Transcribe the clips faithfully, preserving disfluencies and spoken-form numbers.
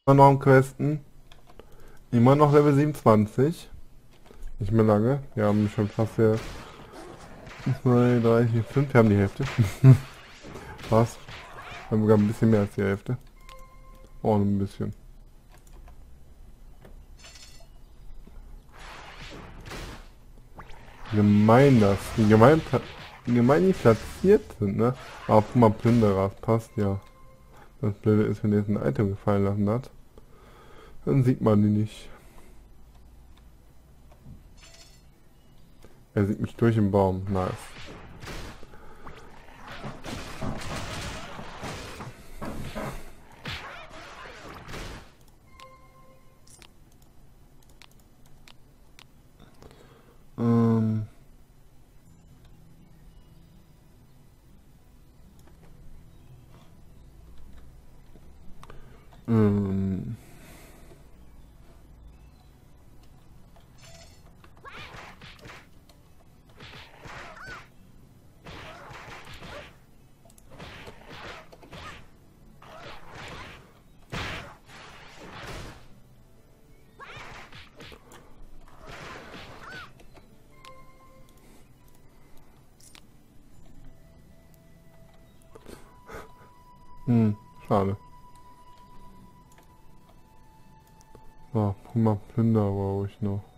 Immer noch am Questen. Immer noch Level siebenundzwanzig. Nicht mehr lange. Wir haben schon fast hier zwei, drei, vier, fünf. Wir haben die Hälfte. Fast. Wir haben sogar ein bisschen mehr als die Hälfte. Oh, ein bisschen. Gemein das. Wie gemein, pla- wie gemein die platziert sind, ne? Aber guck mal, Plünderer, das passt ja. Das Blöde ist, wenn ihr jetzt ein Item gefallen lassen hat, dann sieht man die nicht. Er sieht mich durch den Baum. Nice. Ähm. Ähm. Hm, schade. So, Puma Plünder brauche ich noch.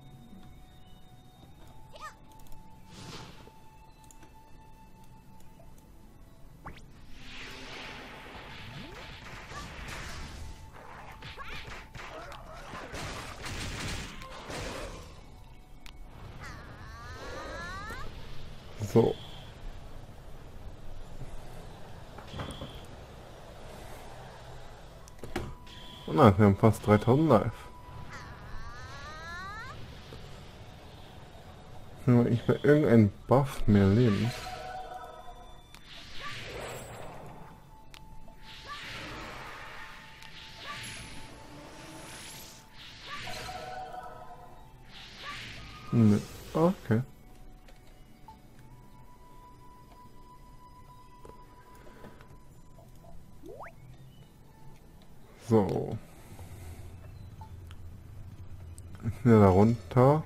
So. Oh nein, wir haben fast dreitausend live. Nur ich will irgendein Buff mehr Leben. Ne. Okay. So. Ja, darunter.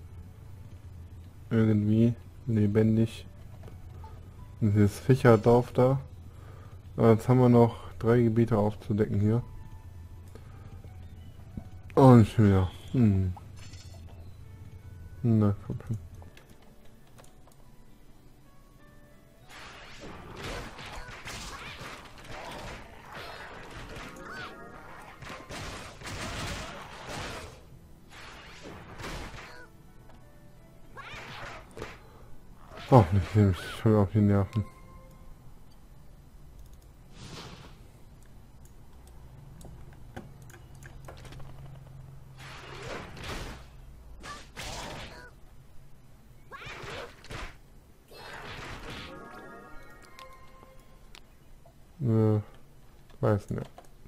Irgendwie lebendig. Dieses Fischerdorf da. Aber jetzt haben wir noch drei Gebiete aufzudecken hier. Und schon wieder. Hm. Na, komm schon. Oh, ich nehme mich schon auf die Nerven. Äh, weiß nicht.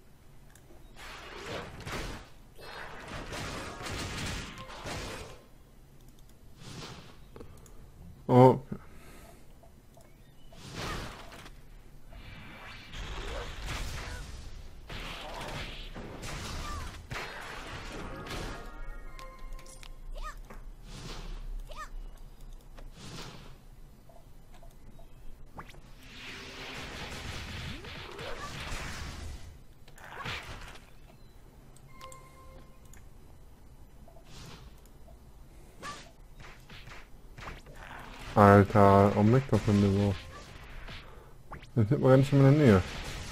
Oh, Alter, warum leckt das von mir so? Das sind wir gar nicht in meiner Nähe.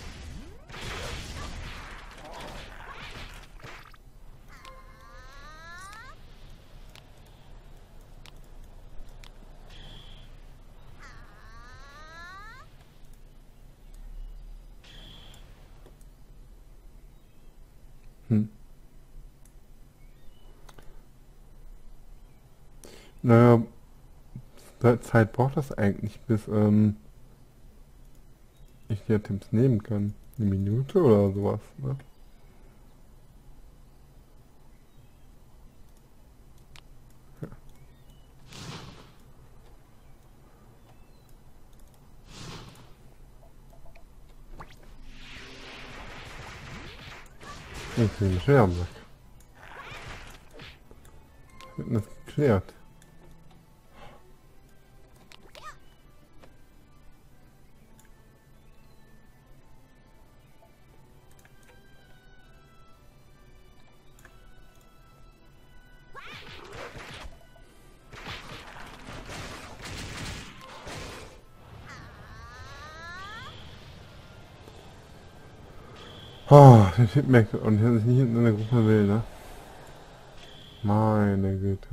Hm. Naja, seit Zeit braucht das eigentlich, bis ähm, ich die Items nehmen kann. Eine Minute oder sowas, ne? Ich bin schwer weg. Wird das geklärt? Oh, der Typ merkt und der sich nicht in der Gruppe will, ne? Meine Güte.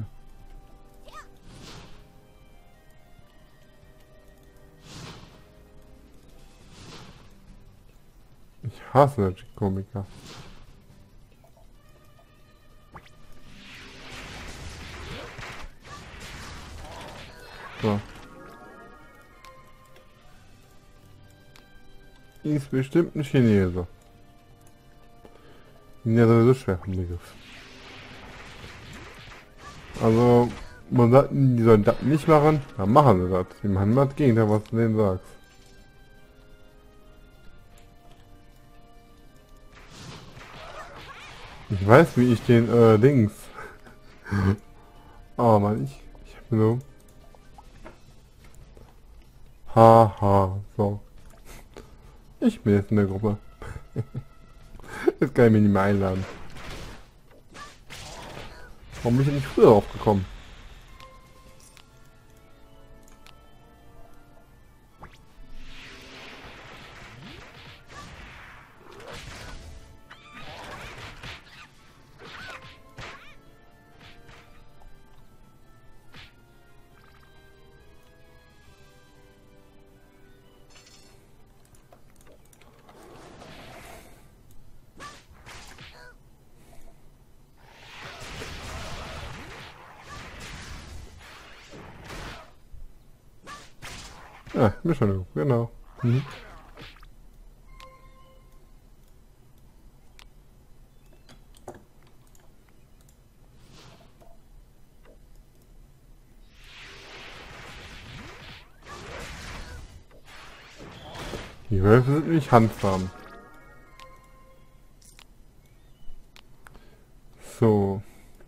Ich hasse Komiker. So. Ist bestimmt ein Chinese. Sind ja sowieso schwer vom Begriff. Also, man sagt, die sollen das nicht machen, dann machen sie das. Die machen das Gegenteil, was du denen sagst. Ich weiß, wie ich den, äh, Dings. Oh Mann, ich, ich hab so. Haha, so. Ich bin jetzt in der Gruppe. Jetzt kann ich mich nicht mehr einladen. Warum bin ich nicht früher aufgekommen? Ja, ich bin schon gut, genau. Mhm. Die Wölfe sind nicht handsam. So.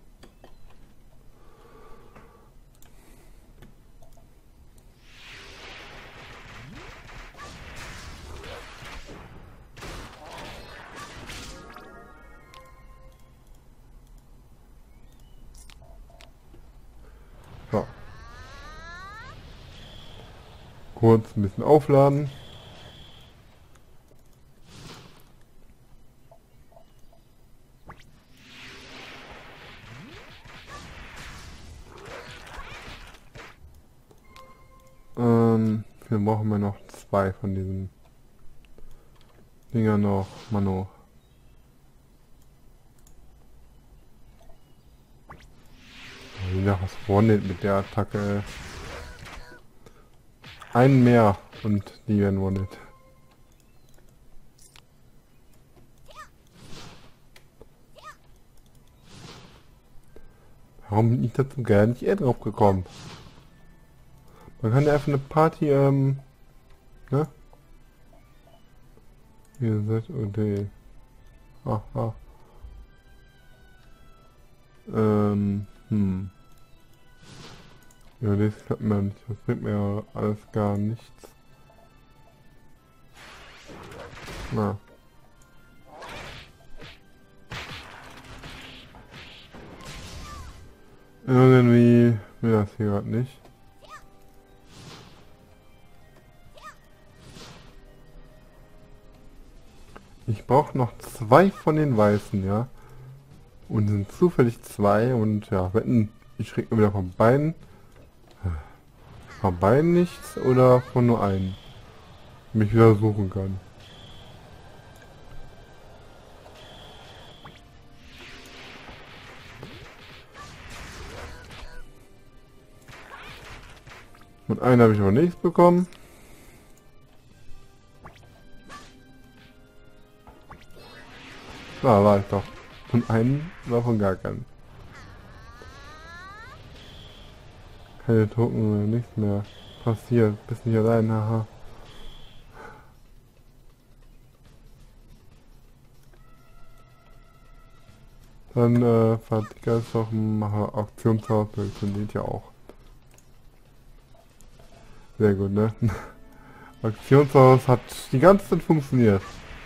So. Kurz ein bisschen aufladen. Ähm, wir brauchen wir noch zwei von diesen Dinger noch, Mano. Wieder was vorne mit der Attacke. Einen mehr und die werden wohl nicht. Warum bin ich dazu gar nicht eher drauf gekommen? Man kann ja einfach eine Party, ähm, ne? Ihr seid okay. Aha. Ähm, hm. Ja, das klappt mir nicht. Das bringt mir alles gar nichts. Na. Irgendwie will das hier gerade nicht. Ich brauche noch zwei von den Weißen, ja. Und sind zufällig zwei und ja, wetten, ich krieg mir wieder von beiden. Von beiden nichts oder von nur einem. Mich wieder suchen kann. Von einem habe ich aber nichts bekommen. Da war ich doch. Von einem war von gar keinen. Keine Token mehr, nichts mehr. Passiert. Bist nicht allein, haha. Dann äh, Verticker ist doch ein Auktionshaus, das funktioniert ja auch. Sehr gut, ne? Auktionshaus hat die ganze Zeit funktioniert.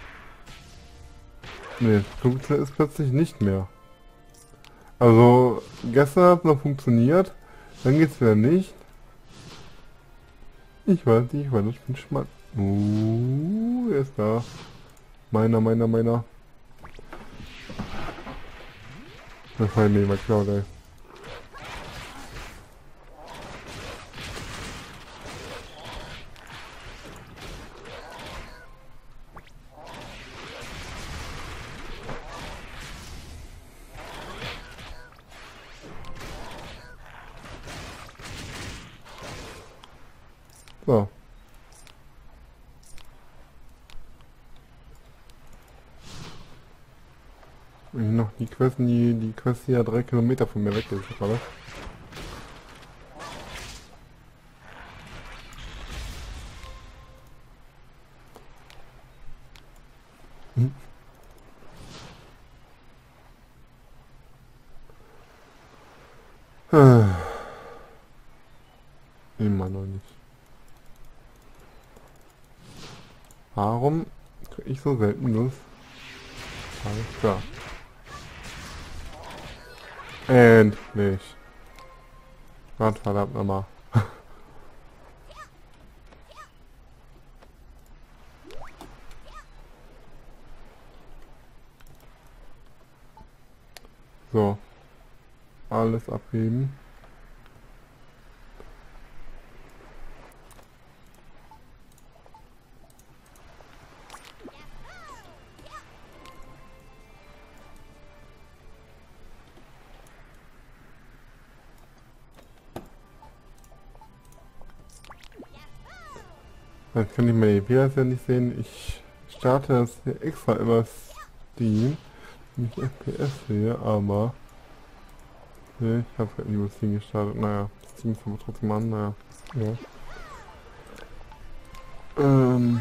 Ne, funktioniert es plötzlich nicht mehr. Also, gestern hat es noch funktioniert, dann geht's wieder nicht. Ich weiß nicht, weil ich bin schmal. Uh, er ist da. Meiner, meiner, meiner. Das war nicht mal klar, ey. So. Und noch die Quest, die, die Quest hier drei Kilometer von mir weg ist gerade. Hm. Ah. Immer noch nicht. Warum krieg ich so selten Lust? Alles klar. Endlich. Gott verdammt nochmal. So. Alles abheben. Jetzt kann ich meine E P S ja nicht sehen. Ich starte das hier extra über Steam. Nicht F P S sehe, aber... Nee, ich habe halt nie über Steam gestartet. Naja, Steam ist aber trotzdem an, naja. Ja. Ähm...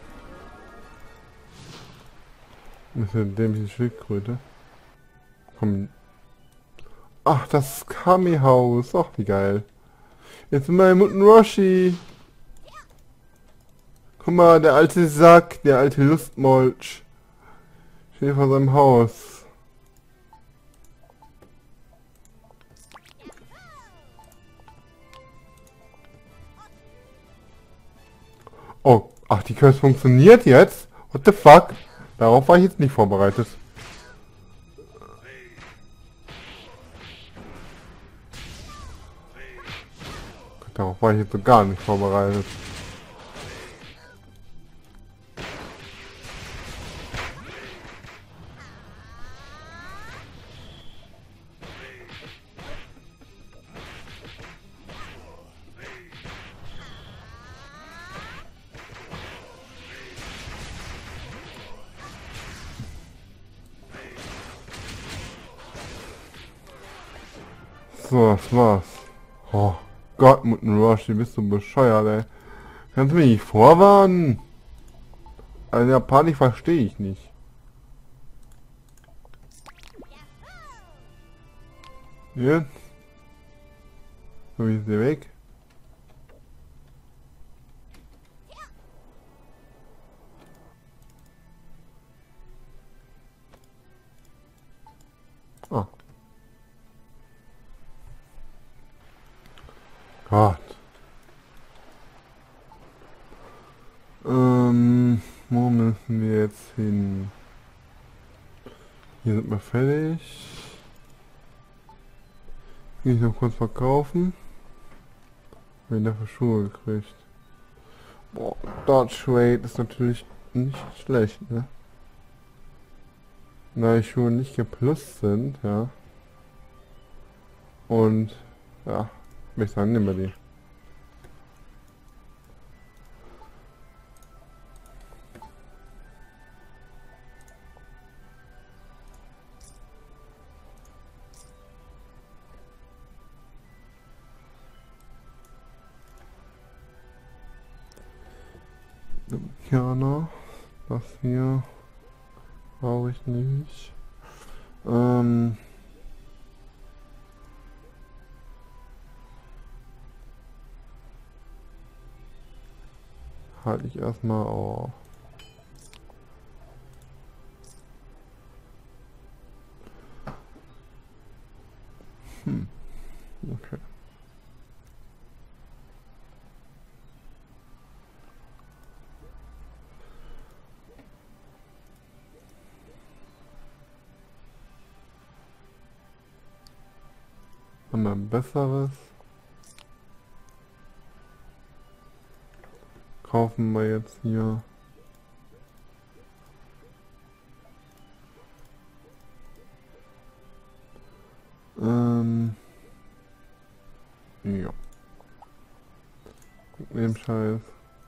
Das ist eine dämliche Schildkröte. Komm. Ach, das Kami-Haus. Ach, wie geil. Jetzt sind wir im Mutten Roshi. Guck mal, der alte Sack, der alte Lustmolch. Steht vor seinem Haus. Oh, ach, die Quest funktioniert jetzt? What the fuck? Darauf war ich jetzt nicht vorbereitet. Darauf war ich jetzt so gar nicht vorbereitet. So, das war's. Oh Gott, Mutten Roshi, bist du bescheuert, ey. Kannst du mich nicht vorwarnen? Also Japanisch verstehe ich nicht. Jetzt? So, wie ist der weg? Ah. Gott. Ähm, wo müssen wir jetzt hin? Hier sind wir fertig. Gehe ich noch kurz verkaufen. Wenn dafür Schuhe gekriegt. Boah, Dodge Rate ist natürlich nicht schlecht, ne? Da die Schuhe nicht geplust sind, ja. Und, ja, würde ich sagen, nehmen wir die. Jana, das hier brauche ich nicht. Ähm... Halte ich erstmal auf. Hm. Okay. Haben wir ein besseres? Kaufen wir jetzt hier. Ähm. Ja. Mit dem Scheiß.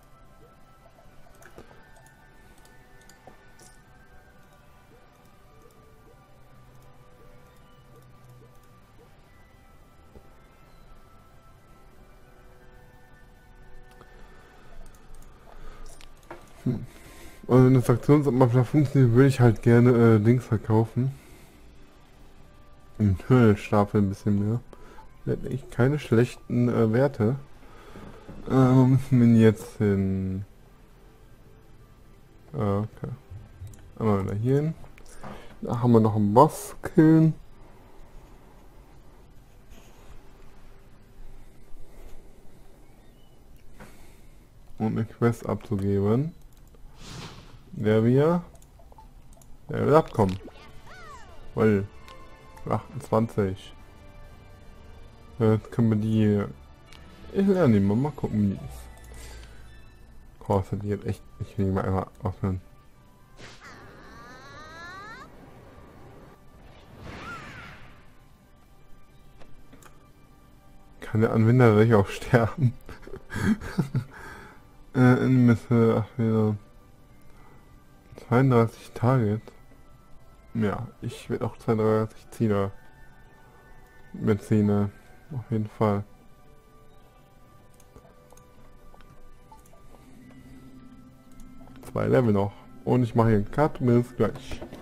Hm. Und wenn das Aktionsabmachler funktioniert, würde ich halt gerne äh, Dings verkaufen. Ein Höhlstapel ein bisschen mehr. Hätte ich keine schlechten äh, Werte. Äh, wo müssen wir denn jetzt hin? Ah, okay. Einmal wieder hier hin. Da haben wir noch einen Boss killen. Und eine Quest abzugeben. Der wir. Der will abkommen. Weil. achtundzwanzig. Jetzt können wir die. Ich lerne die mal, mal gucken, wie die ist. Kostet die jetzt echt. Ich will die mal einmal öffnen. Kann der Anwender wirklich auch sterben? äh, in Mitte, ach wieder. zweiunddreißig Target. Ja, ich werde auch zweiunddreißig Zieher mitziehen, auf jeden Fall. Zwei Level noch. Und ich mache hier einen Cut, bis gleich.